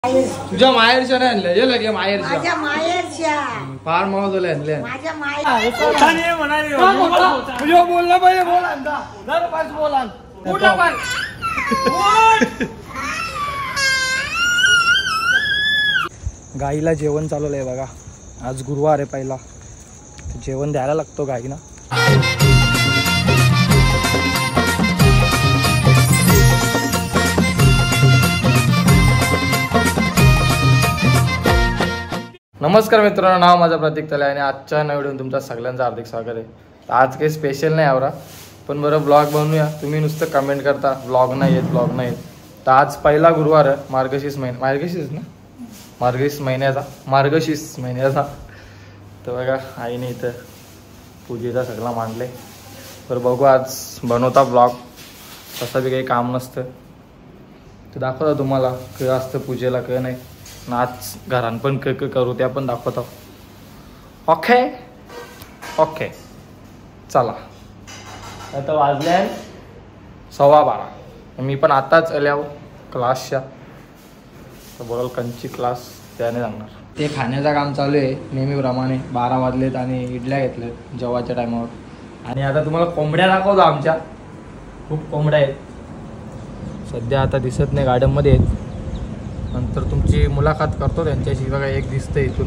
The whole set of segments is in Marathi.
तुझ्या माहेरच्या नाही आणल्या जे लगे माहेरच्या माझ्या माहेरच्या फार मावजले आणले माझ्या माहेर तुझ्या बोलला पाहिजे बोला बोला कुठला पाय गाईला जेवण चालवलंय बघा. आज गुरुवार आहे पहिला, जेवण द्यायला लागतो गाईना. नमस्कार मित्रांनो, नाव माझं प्रतीक तले आणि आजच्या नवीन व्हिडिओ तुमचं सगळ्यांचं हार्दिक स्वागत आहे. आज काही स्पेशल नाही आवरा, पण बरं ब्लॉग बनवूया. तुम्ही नुसतं कमेंट करता ब्लॉग नाही येत ब्लॉग नाही येत. तर आज पहिला गुरुवार आहे मार्गशीर्ष महिन्याचा. तर बघा आईने इथं पूजेचा सगळा मांडले. तर बघू आज बनवता ब्लॉग. तसं बी काही काम नसतं, तर दाखवता तुम्हाला क असतं पूजेला क नाही. आज घरान पण क करू त्या पण दाखवतो. ओके ओके चला. आता वाजले 12:15. मी पण आताच आल्यावर क्लासच्या, तर बोलाल कंची क्लास त्याने जाणार. ते खाण्याचं काम चालू आहे नेहमीप्रमाणे. 12 वाजलेत आणि इडल्या घेतल्यात जेवायच्या टायमावर. आणि आता तुम्हाला कोंबड्या दाखवतो. आमच्या खूप कोंबड्या आहेत सध्या, आता दिसत नाही गार्डनमध्ये आहेत. नंतर तुमची मुलाखत करतो त्यांच्याशी. बघा एक दिसतंय इथून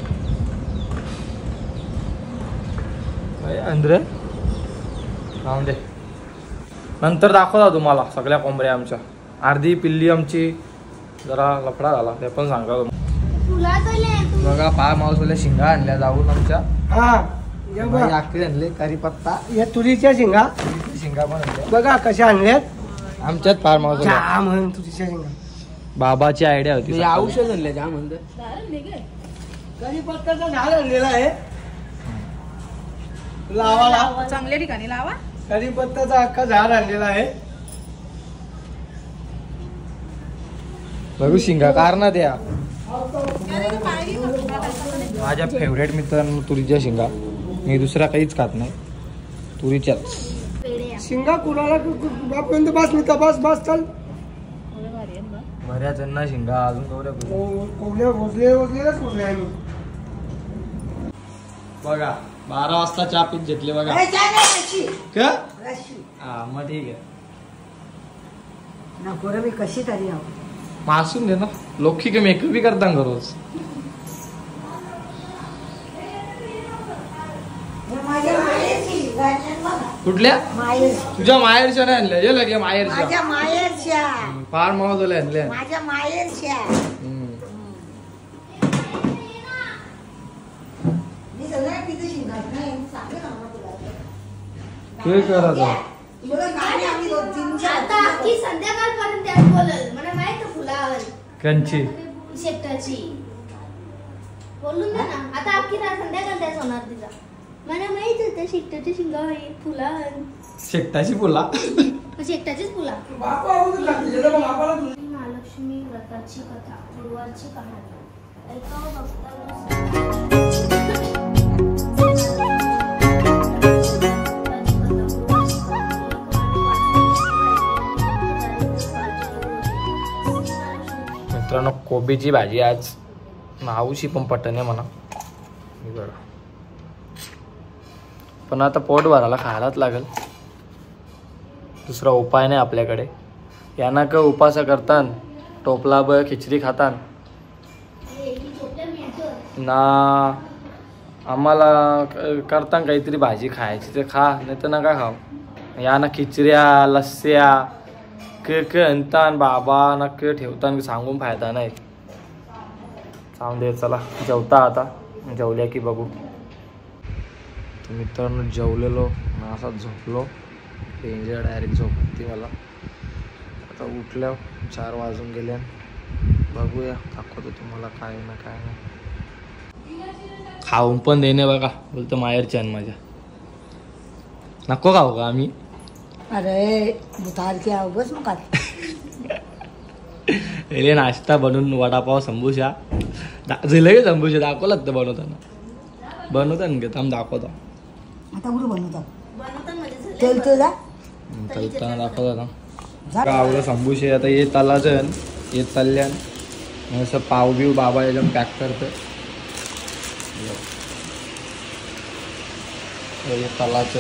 अंदर राहून दे. नंतर दाखवता तुम्हाला सगळ्या कोंबड्या आमच्या. अर्धी पिल्ली आमची जरा लफडा झाला ते पण सांगा. बघा पाय मावसवाल्या शिंगा आणल्या जाऊन आमच्या. आखरी आणले करीपत्ता. या तुरीच्या शिंगा शिंगा पण आणल्या बघा कशा आणल्यात आमच्यात. फार मावसवाल्या म्हणून तुरीच्या शिंगा बाबाची आयडिया होती. औषध आणले जा म्हणते. कढीपत्त्याचं झाड आणलेलं आहे लावाला, चांगल्या ठिकाणी लावा. कढीपत्त्याचा अख्खा झाड आणलेला आहे. बघू शिंगा कारण द्या. माझ्या फेवरेट मित्रांनो तुरीच्या शिंगा. मी दुसरा काहीच खात नाही, तुरीच्याच शिंगा कुणाला बापर्यंत बस मी का बस बस चल. बऱ्याच जणांना शिंगा अजून कोवल्या वजलेलाच कुठले आहे मी. बघा 12 वाजता चहा पीत घेतले बघा. का हा मग ठीक आहे. नको रे, मी कशी तरी आहो. मासून दे ना, लोकी के मेकअप बी करता रोज. माझ्या माहेरची कुठल्या माहेर, तुझ्या माहेरच्या नाही आणल्या जे लगे माहेरच्या. माझ्या माहेरच्या फार महत्वाला आणल्या. माझ्या माहेरच्या. मी सगळ्या तिथे शिंगात नाही सांगते ना तुला. ते करायचं तुला गाडी आम्ही 2-3 आता की संध्याकाळपर्यंत त्यात बोलल. मला माहित आहे फुलावर कंची शेकटाची बोलून दे ना. आता अख्खी रात संध्याकाळ त्याच होणार तिचा. मला माहित आहे त्या शेकटाची शिंगा आहे फुलावर. शेकटाची फुला शेकटाचीच फुला. बापाला महालक्ष्मी व्रताची कथा, गुरुवारची कहाणी. ऐकावं बघता मित्रांनो कोबीची भाजी आज मावशी पण पटणे म्हणा. पण आता पोट भरायला खायलाच लागेल, दुसरा उपाय नाही आपल्याकडे. यांना का उपास करतान टोपला ब खिचडी खातान ना. आम्हाला करता काहीतरी भाजी खायची ते खा, नाही तर नका खाऊ. या ना खिचड्या लस्स्या क आणतान बाबा ना क ठेवतान सांगून फायदा नाही. सांगून दे. चला जेवता आता, जेवल्या की बघू. तर मित्रांनो जेवलेलो ना असाच झोपलो. डेंजर डायरेक्ट झोप होती मला. आता उठल्या 4 वाजून गेल्या. बघूया दाखवतो तुम्हाला काय ना काय नाही. खाऊन पण देणे बघा बोलतो माहेरच्या माझ्या. नको खाऊ का आम्ही. अरे बुतार की आओ बस मग पहिले नाश्ता बनवून वडापाव संभूशा लगे संभूशा दाखवलात तर बनवताना घेत आम्ही दाखवतो. आता कुठे बनवतात बनवतात तेल तुझा दाखवतो ना गावला संभूशे. आता येत आला जण येत चालल्यान असं पाव बिव बाबा एकदम पॅक करतं. तलाचं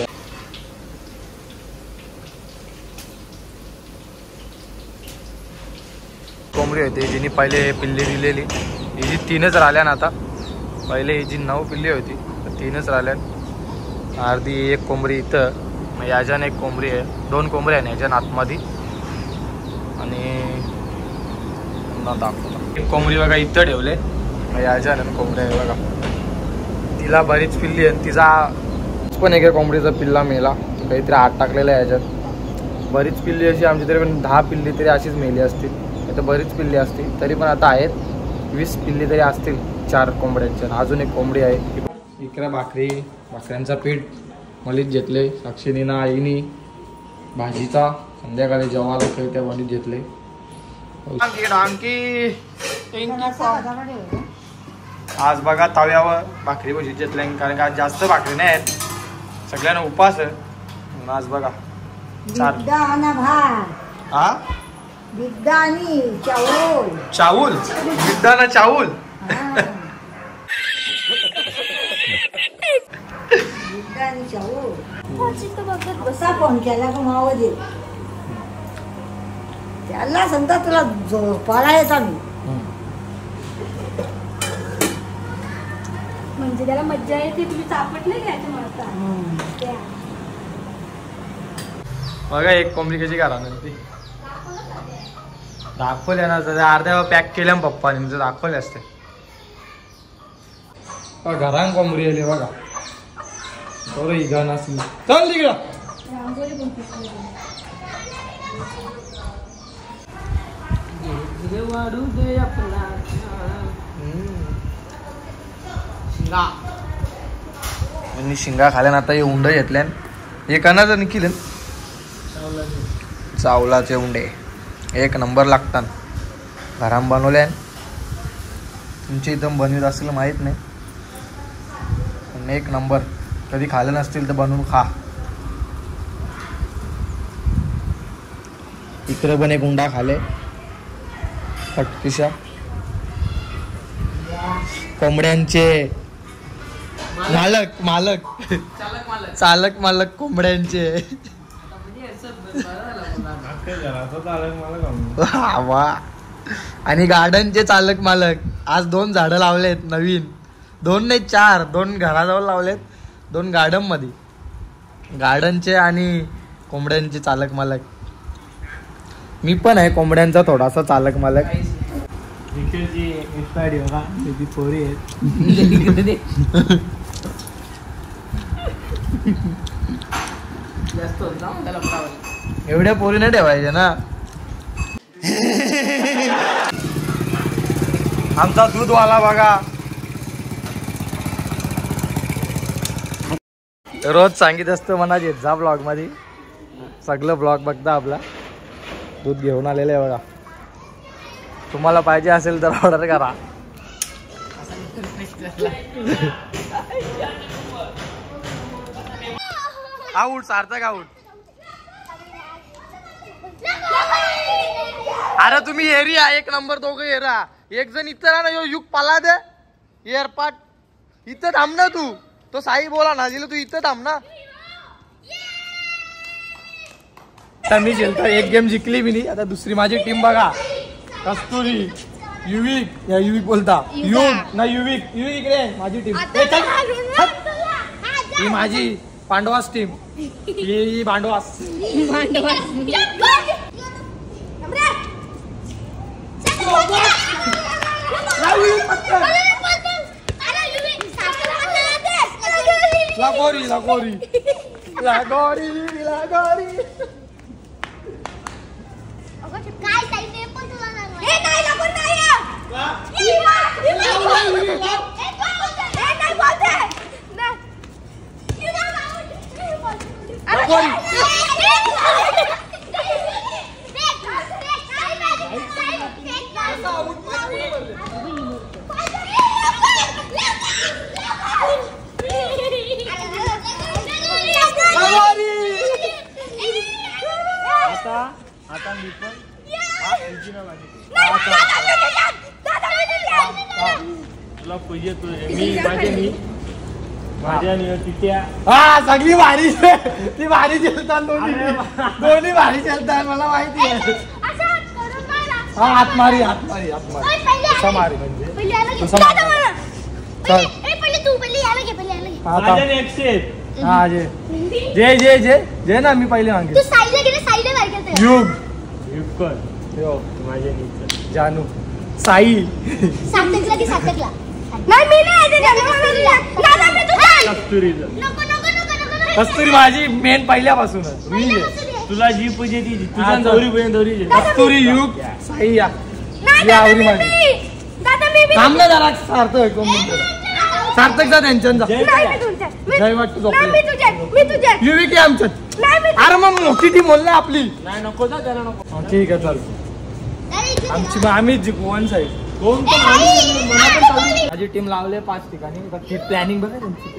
कोंबडी होती जिने पहिले पिल्ली दिलेली. हिची 3च राहिल्या ना आता. पहिले हिची 9 पिल्ली होती तर 3च राहिल्यात. अर्धी एक कोंबडी इथं, मग याच्यान एक कोंबडी आहे. 2 कोंबड्या आहे याच्यान आतमध्ये. आणि दाखवतो एक कोंबडी बघा इथं ठेवले. मग याच्यानं कोंबड्या आहे बघा. तिला बरीच पिल्ली आहे. तिचा पण एका कोंबडीचा पिल्ला मेला. काहीतरी आत टाकलेला आहे याच्यात. बरीच पिल्ली अशी आमची तरी पण 10 पिल्ली तरी अशीच मेली असतील. तर बरीच पिल्ली असतील तरी पण आता आहेत 20 पिल्ली तरी असतील 4 कोंबड्यांच्या. अजून एक कोंबडी आहे. इकडे भाकऱ्यांचा पीठ मलीत घेतले. साक्षीनीना आईनी भाजीचा संध्याकाळी जेवायला काही त्या मलीत घेतले. आज बघा तव्यावर भाकरी भजी घेतल्या कारण का आज जास्त भाकरी नाही आहेत. सगळ्यांना उपास आहे. आज बघा चावल बिड्डा ना चावल. फोन केला का माव दे त्याला समजा तुला झोपायला येत आम्ही म्हणजे त्याला मज्जा येते. तुम्ही चापट नाही घ्यायचं म्हणता. बघा एक कोंबडी कशी करा ती दाखवले ना. अर्ध्या पॅक केल्या पप्पाने तर दाखवले असते. घरान कोंबडी आली बघा. थोडं इघन असली चल तिकडं. वाढू दे आपला शिंगा खाल्यान. आता हे उंड घेतल्यान. हे कणाचं निघिल चावलाचे उंडे एक नंबर लागतात. घराम बनवल्यान. तुमच्या इथं बनवीत असेल माहीत नाही पण एक नंबर. कधी खाल्लं नसतील तर बनवून खा. इकडे पण एक उंडा खाले पटकिशा. कोंबड्यांचे मालक चालक मालक कोंबड्यांचे. आणि गार्डनचे चालक मालक. आज 2 झाडं लावलेत नवीन. 2 नाही 4. 2 घराजवळ लावलेत. 2 गार्डन मध्ये. गार्डनचे आणि कोंबड्यांचे चालक मालक. मी पण आहे कोंबड्यांचा थोडासा चालक मालक. पोरी आहेत. एवढ्या पोरी नाही ठेवायच्या ना. आमचा दूधवाला बघा रोज सांगित असतो म्हणा येत जा ब्लॉग मध्ये. सगळं ब्लॉग बघता आपला. दूध घेऊन आलेलं आहे बघा. तुम्हाला पाहिजे असेल तर ऑर्डर करा. Out Sarthak out. अरे तुम्ही एरिया एक नंबर. दोघं एरा. एक जण इथं ना युग पाला दे एअरपाट. इथं थांब ना तू. तो साई बोला ना दिलं तू इथं थांब ना. आता मी खेळतो. एक गेम जिंकली मी नाही. आता दुसरी माझी टीम बघा. कस्तुरी युविक या युविक बोलता युग ना युविक इकडे माझी टीम. ही माझी पांडवास टीम. ही भांडवास. लागोरी लागोरी लागोरी लागोरी. तुला पूजे मी माझ्या तिच्या हा सगळी भारी ती भारी चलतात दोन्ही भारी चलतात मला माहिती आहे. हा हातमारी मारी म्हणजे हा जे जे जे जे ना मी पहिले मागे युग माझ्या जानू साई कस्तुरी माझी मेन पहिल्यापासूनच तुला जी पूजे ती तुझ्या दौरी कस्तुरी युग साई या आवडी माझी थांब ना जरा सार्थक सार्थकचा त्यांच्या जय वाटतो झोपले युवी की आमच्यात अरे मग मोठी टीम बोल ना आपली नाही नको जा त्याला नको ठीक आहे चालू आमची आम्हीच जिंकू वन साईड कोण माझी टीम लावले 5 ठिकाणी प्लॅनिंग बघा तुमची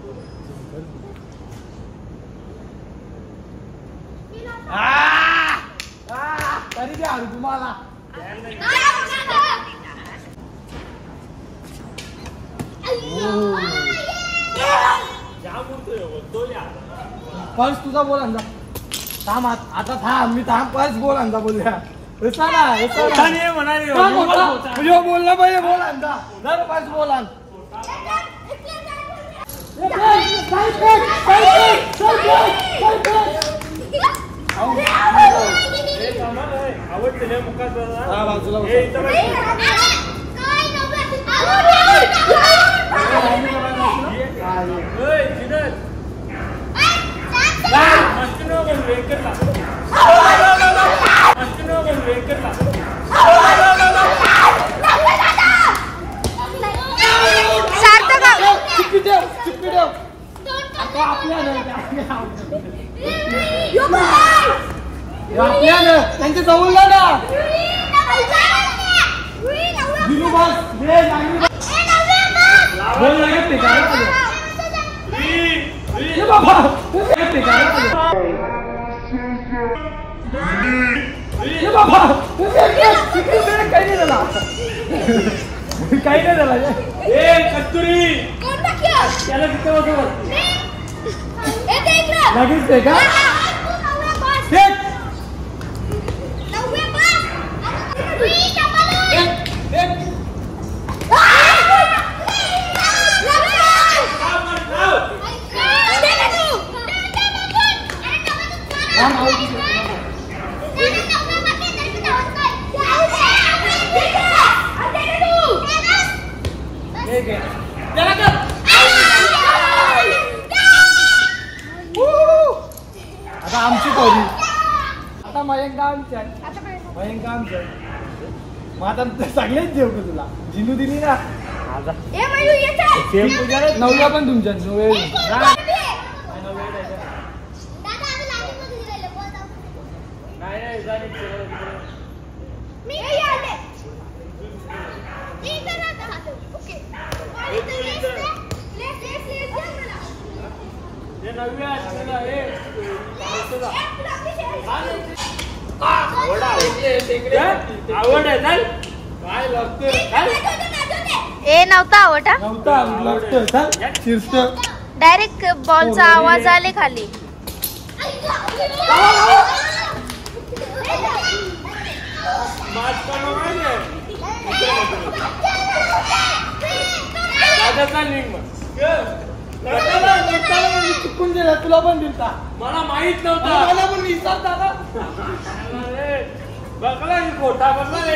तरी द्या तुम्हाला पर्स तुझा बोल अंदा थांब आता थांब मी थांब पर्स बोल अंदा बोलूया म्हणाले बोलला पाहिजे बोल अंदा जर पर्स बोल आवडते मुखात बाजूला त्यांच्या जवळला ना बोल लागत ते काही नाही झाला काही नाही झाला कस्तुरी त्याला किती लगेच ते का आता आमची तोरी आता मयंका आमच्या मग आता सगळेच देऊ का तुला जिनू दिली ना नवला पण तुमच्या आवड आहे काय लागतं ए नव्हता आवडा डायरेक्ट बॉलचा आवाज आले खाली चुकून दिला तुला पण दिलता मला माहित नव्हतं मला पण विसरता ना बघला खोटा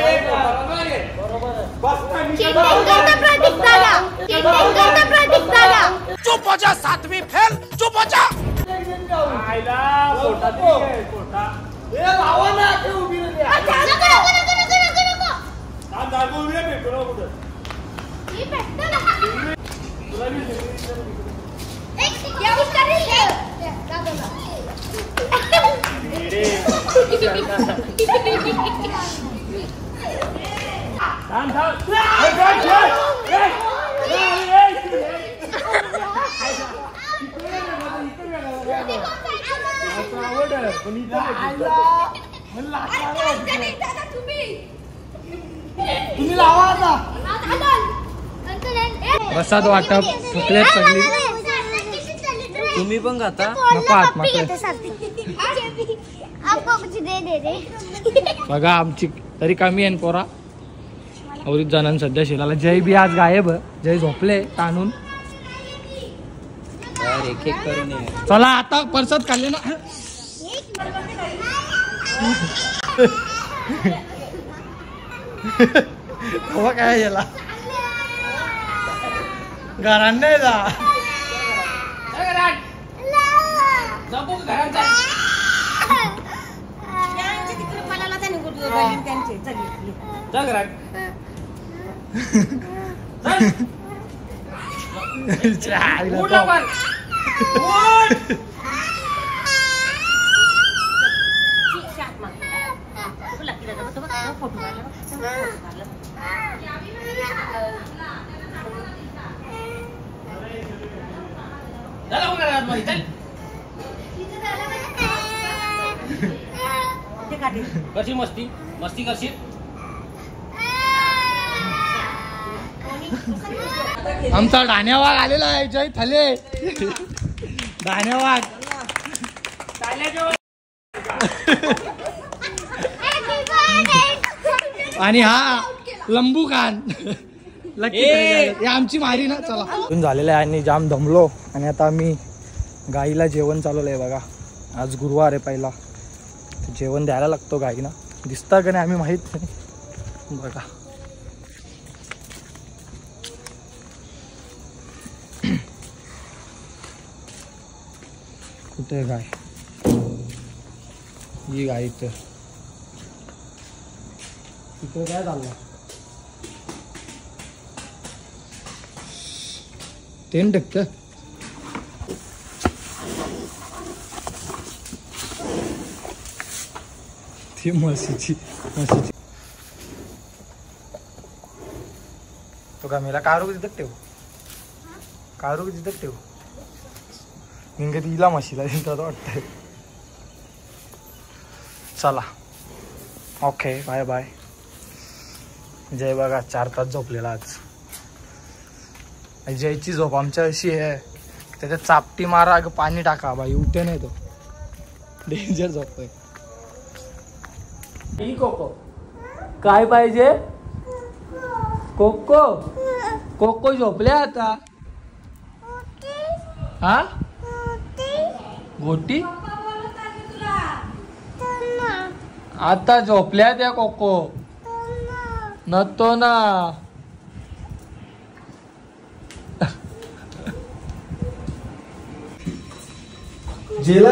चुप हो जा सातवीं फेल चुप हो जा तुम्ही लावा आता प्रसाद वाटप थकलेत सगळी. तुम्ही पण खाता? नको आत मात्र. बघा आमची तरी कमी आहे पोरा. औरीत जणांना सध्या शिलाला. जय बी आज गायब. जय झोपले ताणून. एक एक करून ये. चला आता प्रसाद खाल्ले ना. काय याला घरात नाही जा. कशी मस्ती मस्ती कशी. आमचा धान्यावाग आलेला आहे. जय थले धान्यावाग. आणि हा लंबू खान लकी आमची मारी ना. चला झालेलं आहे आणि जाम दमलो. आणि आता आम्ही गाईला जेवण चालवलं आहे. बघा आज गुरुवार आहे पहिला. जेवण द्यायला लागतो गाईना. दिसता का नाही आम्ही माहीत नाही. बघा कुठे गाय. ही गाय इथं काय चाललं. तेन टक्क ती म्हशीची तो का मेला कारू तिथं ठेव. कारू तिथं ठेव. निंग तिला म्हशीला तिथं वाटतंय. चला ओके बाय बाय. जय बघा 4 तास झोपलेला आज. जयची झोप आमच्या अशी आहे त्याच्यात चापटी मारा अगं पाणी टाका बाई उठे नाही. तो डेंजर झोपतोय. कोको काय पाहिजे. कोको कोको झोपले आता. हा गोटी आता झोपल्या त्या कोको नतो ना. जेला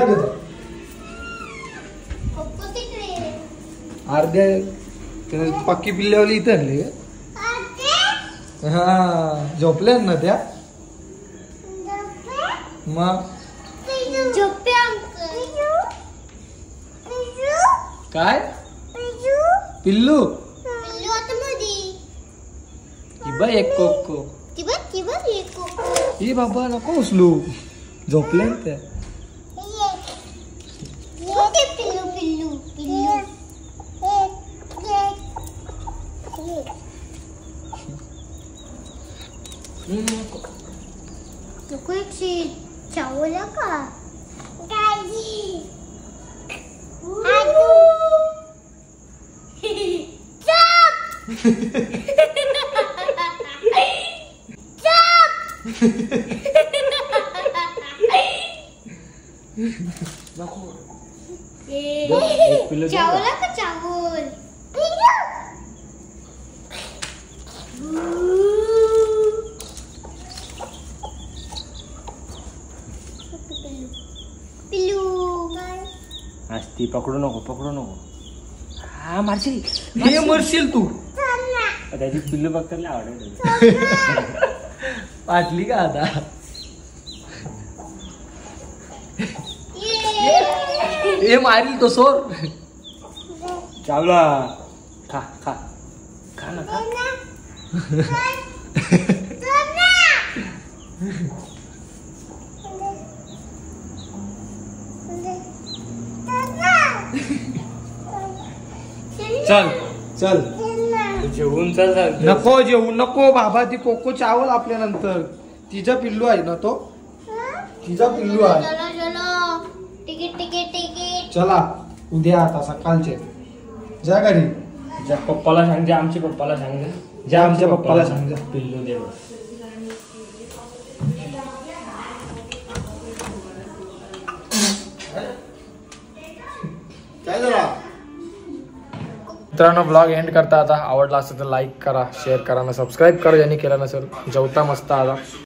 अर्ध्या पक्की पिल्ल्यावली इथं आणली. हा झोपल्या ना त्या. मग काय पिल्लू बा एक कोको. ही बाबा नको उचलू. झोपले त्या. चावला का चावला का चावल. ती पकडू नको हा मारशील. हे मरशील तू. त्याची पिल्लू बघताना आवडेल. वाटली का आता. हे मारील तो सोर. चावला. खा खा खा ना खा. चल चल जेवून चल सांगतो. नको जेवू नको बाबा, ती कोको चावल आपल्यानंतर. तिचा पिल्लू आहे ना तो, तिचा पिल्लू आहे. चलो चलो, तिकीट तिकीट तिकीट. चला उद्या आता सकाळचे जा घरी. ज्या पप्पाला सांग, जे आमच्या पप्पाला सांग, जा आमच्या पप्पाला सांग जा. पिल्लू दे. काय झालं मित्रांनो, ब्लॉग एंड करता आता. आवडला असेल तर लाईक करा, शेअर करा, सबस्क्राईब करा ज्यांनी केलं नसेल. जेवता मस्त आता.